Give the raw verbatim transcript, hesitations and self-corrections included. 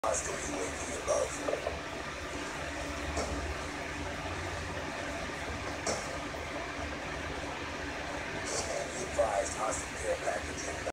Hostile U A V above. Be advised, hostile care package.